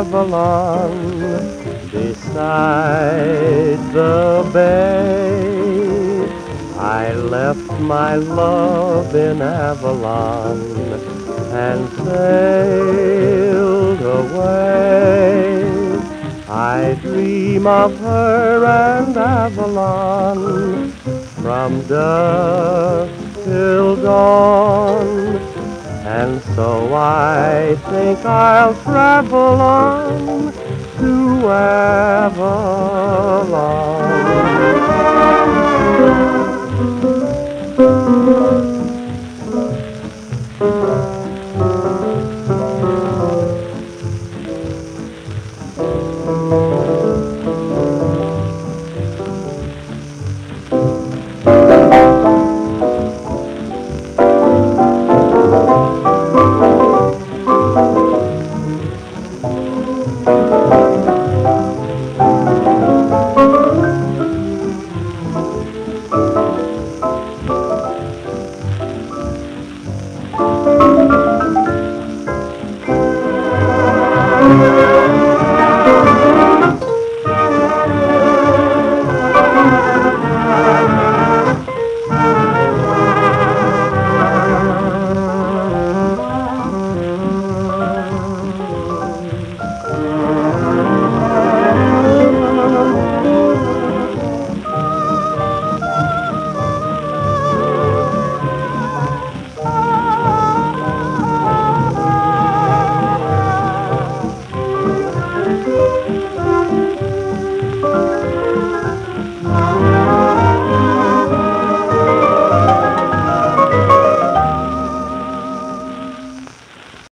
Avalon, beside the bay. I left my love in Avalon and sailed away. I dream of her and Avalon from dusk till dawn, and so I think I'll travel on to Avalon.